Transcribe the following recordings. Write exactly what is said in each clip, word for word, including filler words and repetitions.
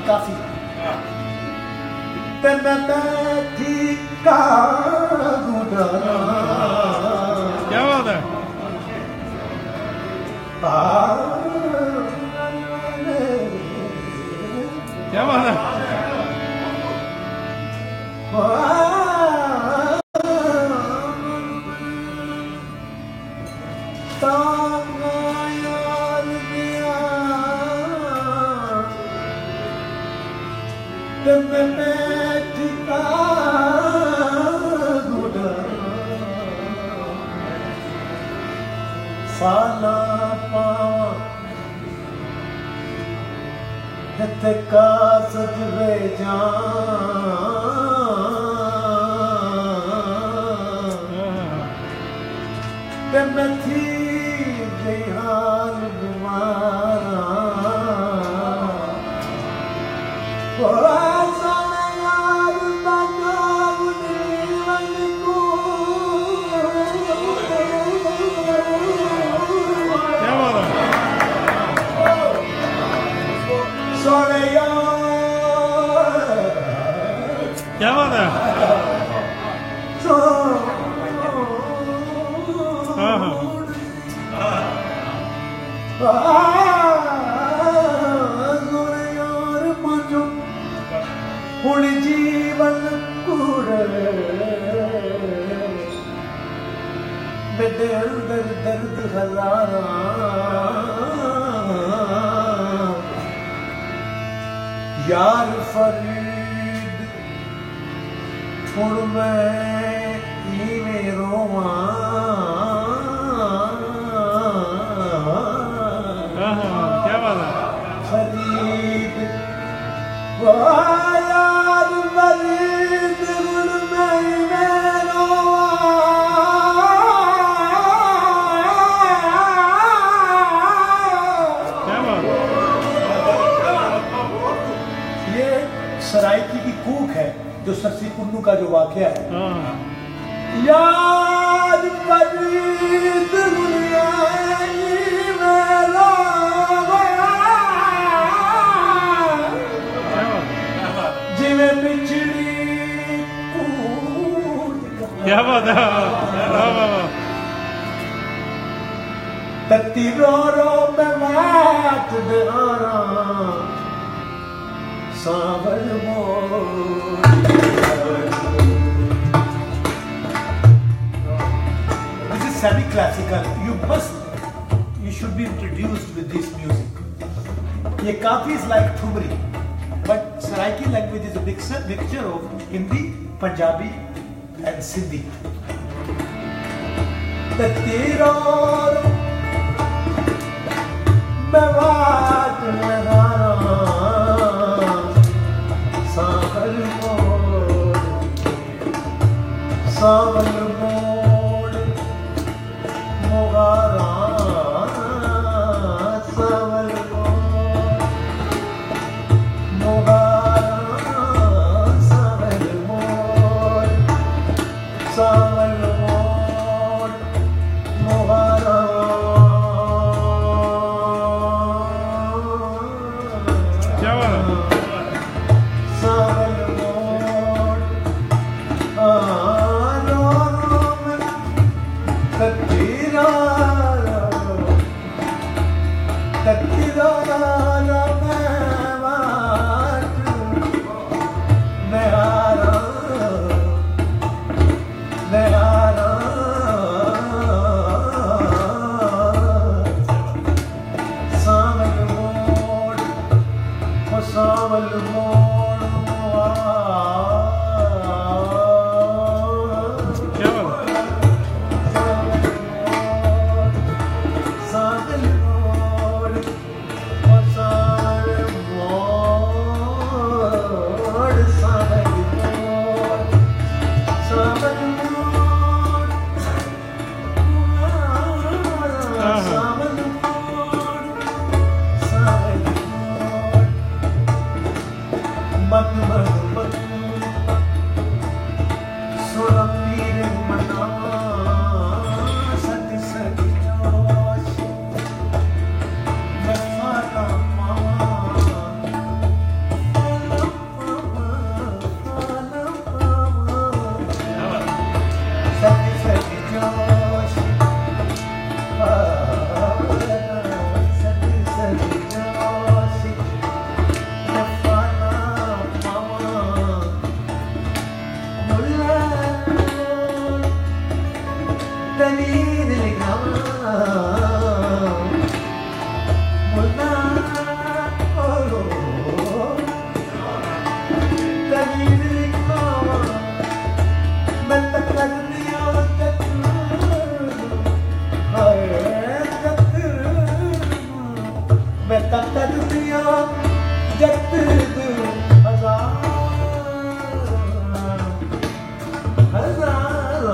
काफी ते मैं बैठी का क्या बात है। क्या बात है। साला पावा हते का सजवे जान ते मैं थी गई हाल बीमारा क्या बात है। हाँ हाँ हुण जीवन कूड़ मेरे अंदर दर्द हजारा यार फरीद हुण मैं इवें रोवां क्या बात है। फरीद वाह यार फरीद हुण मैं इवें रोवां क्या बात है। ये सराइकी की कूक है जो सरसी कुन्नू का जो वाकया है। याद फरीद जिਵੇਂ बिछड़ी क्या बात है। तत्ती रो रो मैं बात दारा सावर मोर। This is semi-classical. You must, you should be introduced with this music. ये काफी is like thumri, but Saraiki language is a mixture mixture of Hindi, Punjabi, and Sindhi. तत्ती रो रो मैं बात दारा सावर मोर सावर मोर मोगारा सावर मोर मोगारा सावर मोर सावर मोर मोगारा क्या बात है। जत हजार हजार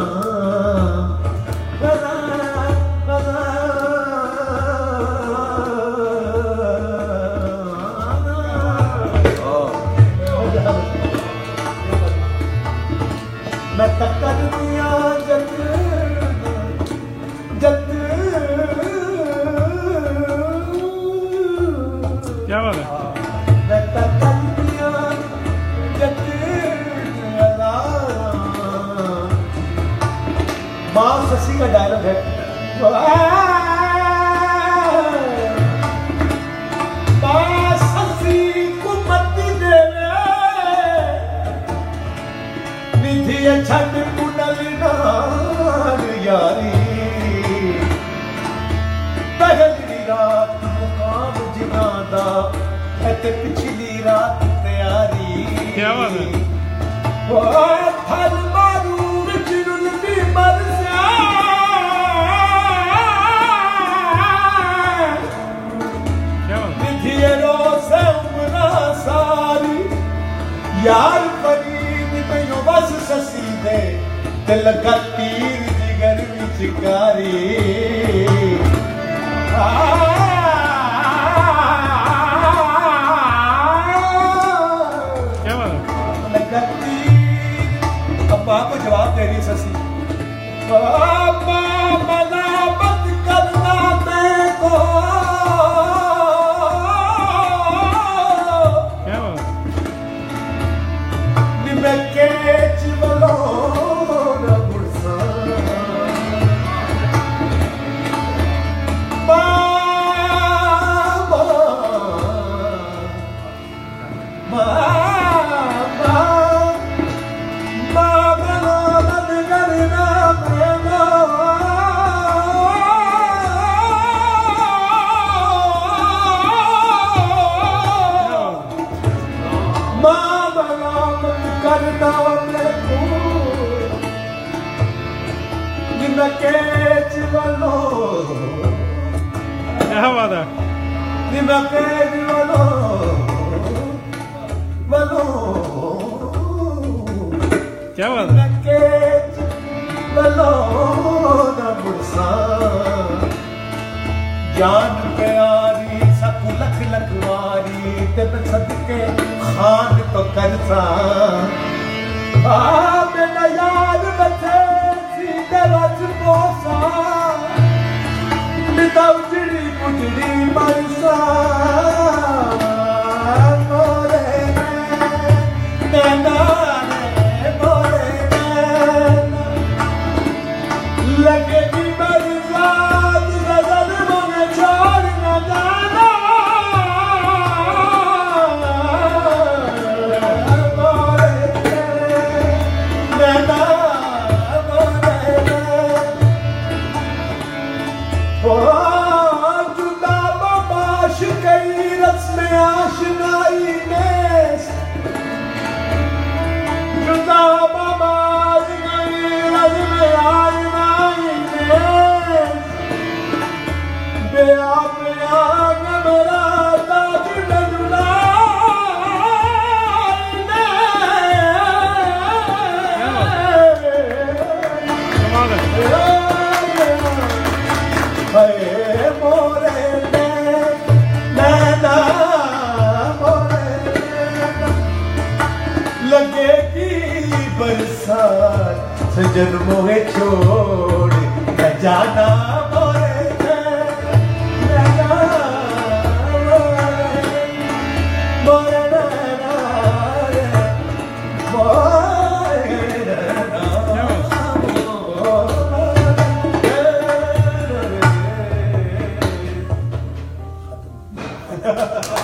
मैं तक दुनिया जत जत क्या बात है मैं तक दुनिया जत माँ शशि का डायलॉग है माँ शशि को मत देवे निधि छठ पुनल नार यारी पहली रात मुकाम जिनादा ते पिछली रात तैयारी क्या बात है ओ थल मारूर चिरुल भी मर जा क्या बात है निधि रोसे उमरा सारी यार फरीद में यो बस ससी दे दिल का तीर जिगर विच कारी क्या बात है लगा तीर अब आपको जवाब दे रही ससी बाबा मलामत करना देखो क्या बात है निमके चिवलो न बुरसा बाबा बाबा बाबा मन करना मेरा करना मेरे निमके चिवलो क्या बात है निमके चिवलो वलो क्या बात है निमके चिवलो न बुरसा जान प्यारी सकु लख लखवारी ते सदके खान तो करसा आ मेरा यार बचे सीधे रच पोसा निता उजड़ी पुजड़ी बरसा मोरे नैना रे मोरे नैना लगेगी बरसात नजर में छोड़ न जाना मोरे नैना मोरे ओ जुदा बबाश कई रस्म आशनाई में जुदा बबाश कई रस्म आशनाई में बेआ बेआ मेरा ताज जुदाई में कमाल है हाय मोरे नैना मोरे नैना लगेगी बरसात सजन मोहे छोड़ न जाना मोरे नैना मोरे नैना मोरे नैना Ha ha ha.